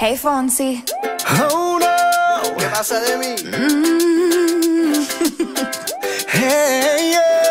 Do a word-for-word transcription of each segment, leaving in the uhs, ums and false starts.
Hey Fonsi. Oh no, ¿Qué pasa de mí? Mm. hey,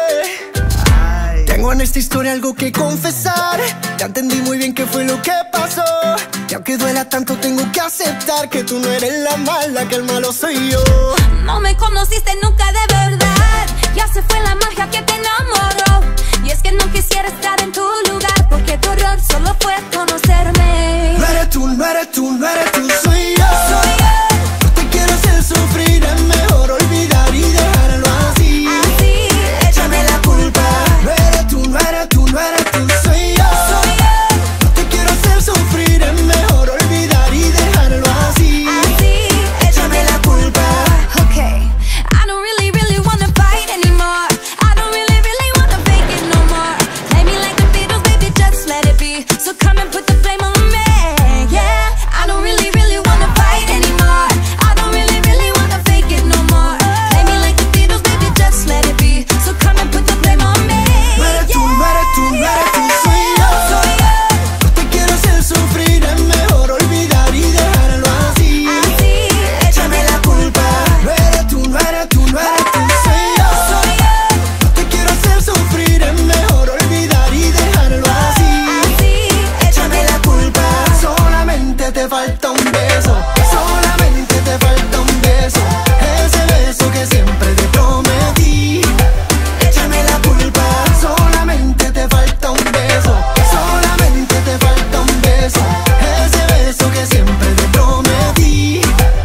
yeah. Ay. Tengo en esta historia algo que confesar. Ya entendí muy bien qué fue lo que pasó. Y aunque duela tanto tengo que aceptar que tú no eres la mala, que el malo soy yo. No me conociste nunca de verdad. Ya se fue la magia que te enamoró. Y es que no quisiera estar en tu lugar, porque tu error solo fue conocerme. No eres tú, no eres tú, no eres tú, soy yo. Soy yo. No te quiero hacer sufrir, es mejor olvidar y dejarlo así. Así, Échame la culpa. No eres tú, no eres tú, no eres tú, soy yo. soy yo. No te quiero hacer sufrir, es mejor olvidar y dejarlo así. Así, Échame la culpa. Okay, I don't really, really wanna fight anymore. I don't really, really wanna fake it no more. Play me like the Beatles, baby, just let it be. So come and put the blame on me, yeah. I don't really, really wanna fight anymore. I don't really, really wanna fake it no more. Play me like the Beatles, baby, just let it be. So come and put the blame on me, No eres tú, no eres tú, no eres tú, soy yo. Soy yo. No te quiero hacer sufrir, es mejor olvidar y dejarlo así. Así, Échame la culpa. No eres tú, no eres tú, no eres tú, soy yo. soy yo. No te quiero hacer sufrir, es mejor olvidar y dejarlo así. Así, Échame la culpa. Solamente te falta un beso. Solamente te falta un beso. Ese beso que siempre te prometí. Échame la culpa. Solamente te falta un beso. Solamente te falta un beso. Ese beso que siempre te prometí.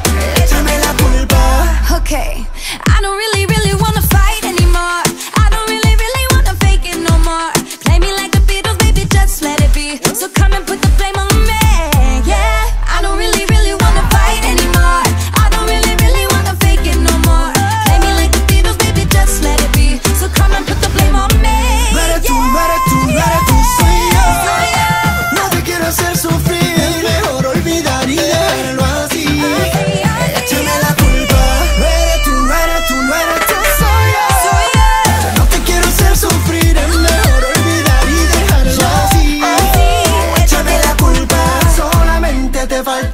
Échame la culpa. Okay, I don't really, really wanna fight anymore. I don't really, really wanna fake it no more. Play me like the Beatles, baby, just let it be. So come and put the blame on me, yeah. I don't really, really wanna fight anymore. I don't really, really wanna fake it no more. Play me like the Beatles, baby, just let it be. So come and put the blame on me, No eres tú, yeah. no eres tú, no eres tú, soy yo. Soy yo. No te quiero hacer sufrir, es mejor olvidar y dejarlo así. Échame la culpa. No eres tú, no eres tú, no eres tú, soy yo. Soy yo. No te quiero hacer sufrir, es mejor olvidar y dejarlo así. Así, Échame la culpa. Solamente te falta